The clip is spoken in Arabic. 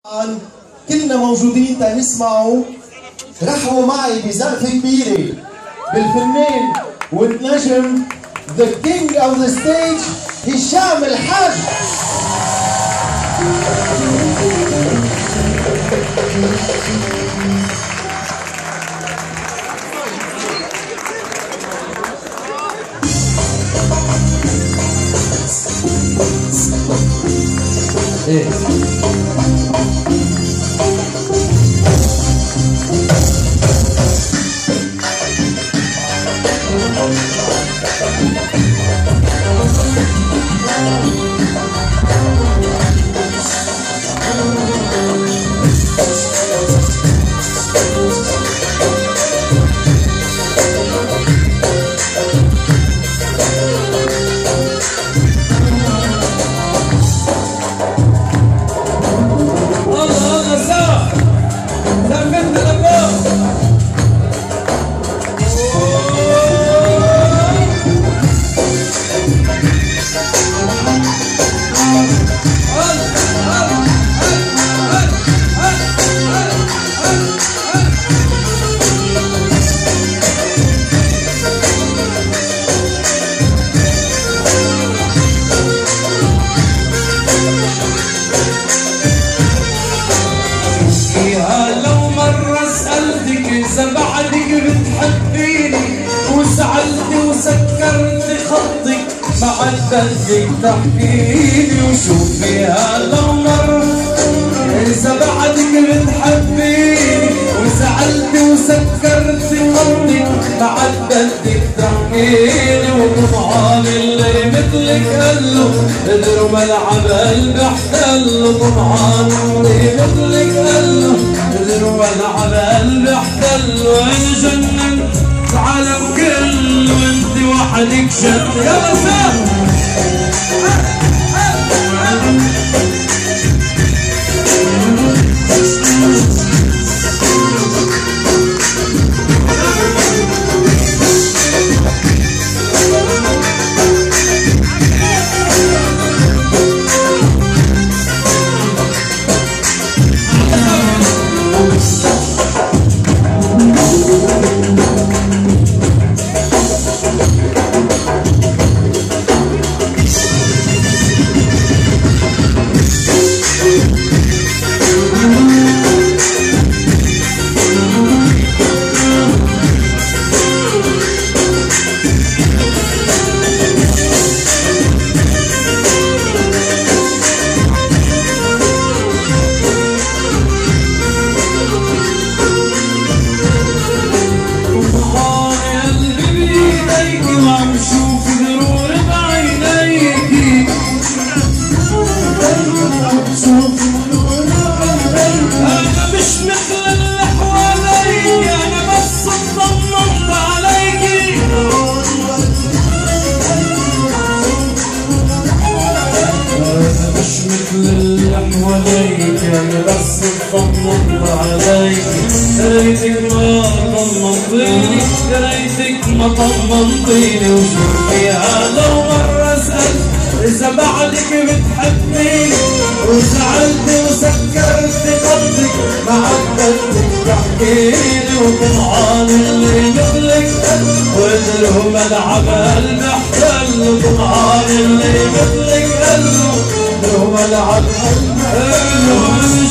كلنا موجودين تنسمعوا. رحبوا معي بزقفة كبيرة بالفنان والنجم The King of the Stage هشام الحاج. ايه بعدك بتحبيني وزعلتي وسكرتي خطك بعد بدك تحكيني وشوفي هلا مرة إذا بعدك بتحبيني وزعلتي وسكرتي خطك بعد بدك تحكيني وطمعان اللي مثلك قلو قدروا ملعب قلبي احتلوا طمعان اللي مثلك قلو قدروا ملعب قلبي احتلوا انجنن العالم كله وانت وحدك شد يلا سام يعني بس اطمنت عليك ريتك ما طمنتيني ريتك ما طمنتيني وشوفي لو مرة اسأل إذا بعدك بتحبيني وزعلتي وسكرتي خطك ما عدتك تحكيني وطمعان اللي مثلك وقدروا ملعب قلبي احتلوا طمعان اللي مثلك قلبوا قدروا ملعب قلبي